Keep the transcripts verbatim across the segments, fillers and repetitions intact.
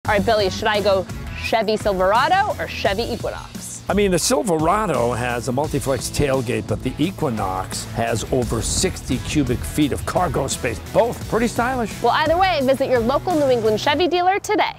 All right, Billy, should I go Chevy Silverado or Chevy Equinox? I mean, the Silverado has a multi-flex tailgate, but the Equinox has over sixty cubic feet of cargo space. Both pretty stylish. Well, either way, visit your local New England Chevy dealer today.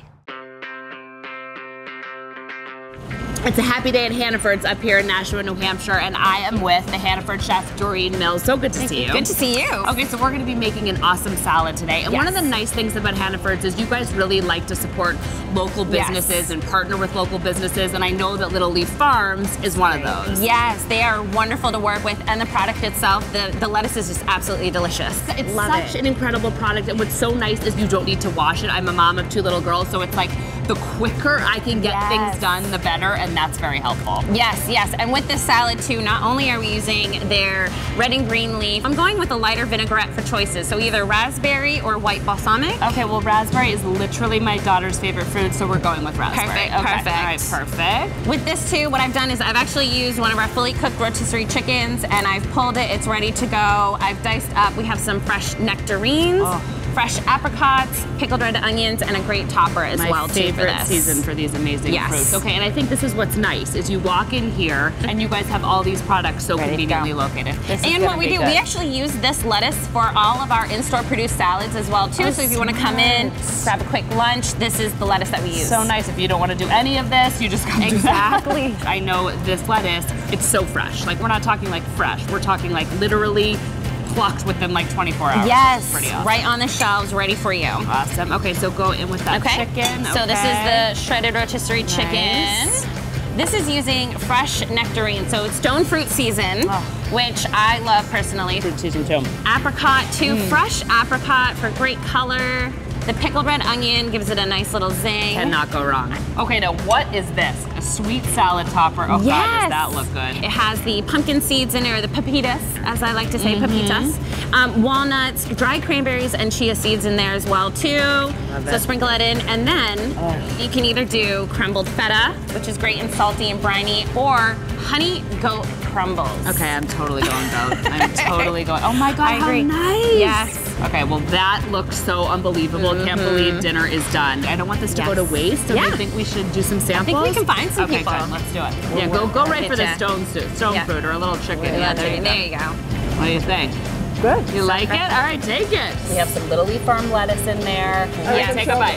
It's a happy day at Hannaford's up here in Nashua, New Hampshire, and I am with the Hannaford chef, Doreen Mills. So good to see you. Good to see you. Okay, so we're going to be making an awesome salad today. And yes. one of the nice things about Hannaford's is you guys really like to support local businesses yes. and partner with local businesses, and I know that Little Leaf Farms is one of those. Yes, they are wonderful to work with, and the product itself, the, the lettuce is just absolutely delicious. It's Love such it. an incredible product, and what's so nice is you don't need to wash it. I'm a mom of two little girls, so it's like the quicker I can get yes. things done, the better, and that's very helpful. Yes, yes, and with this salad too, not only are we using their red and green leaf, I'm going with a lighter vinaigrette for choices, so either raspberry or white balsamic. Okay, well raspberry is literally my daughter's favorite food, so we're going with raspberry. Perfect, okay. perfect. All right, perfect. With this too, what I've done is I've actually used one of our fully cooked rotisserie chickens, and I've pulled it, it's ready to go. I've diced up, we have some fresh nectarines. Oh. Fresh apricots, pickled red onions, and a great topper as My well too for this. My favorite season for these amazing yes. fruits. Okay, and I think this is what's nice, is you walk in here and you guys have all these products so Ready conveniently located. And what we do, good. we actually use this lettuce for all of our in-store produced salads as well too. Oh, so if you want to come in, grab a quick lunch, this is the lettuce that we use. So nice. If you don't want to do any of this, you just come exactly. do that. I know this lettuce, it's so fresh. Like we're not talking like fresh, we're talking like literally plucked within like twenty-four hours. Yes, pretty awesome. Right on the shelves, ready for you. Awesome. Okay, so go in with that okay. chicken. So okay. this is the shredded rotisserie nice. chicken. This is using fresh nectarine, so it's stone fruit season, oh. which I love personally. Fruit season too. Apricot too, mm. fresh apricot for great color. The pickled red onion gives it a nice little zing. Cannot go wrong. Okay, now what is this? A sweet salad topper. Oh yes. God, does that look good? It has the pumpkin seeds in it, or the pepitas, as I like to say, mm-hmm. pepitas. Um, walnuts, dried cranberries, and chia seeds in there as well too. Love so it. sprinkle it in, and then oh. you can either do crumbled feta, which is great and salty and briny, or honey goat crumbles. Okay, I'm totally going goat. I'm totally going. Oh my God, I agree. how nice. Yes. Okay, well that looks so unbelievable. Mm-hmm. Can't believe dinner is done. I don't want this to yes. go to waste. So yeah. I think we should do some samples. I think we can find some okay, people. Okay, let's do it. Yeah, go go right for the stone stone yeah. fruit or a little chicken. Yeah, yeah, there, there you go. What do you think? Good. You like it? All right, take it. We have some Little Leaf Farm lettuce in there. Yeah, yeah take a bite.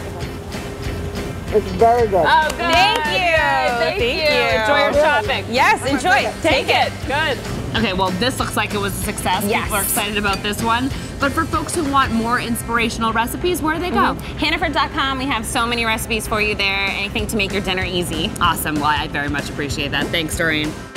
It's very good. Oh, good. Thank you. Thank, Thank you. you. Enjoy your shopping. Yes, enjoy. Take it. Good. Okay, well, this looks like it was a success. Yes. People are excited about this one. But for folks who want more inspirational recipes, where do they go? Mm-hmm. Hannaford dot com, we have so many recipes for you there. Anything to make your dinner easy. Awesome. Well, I very much appreciate that. Thanks, Doreen.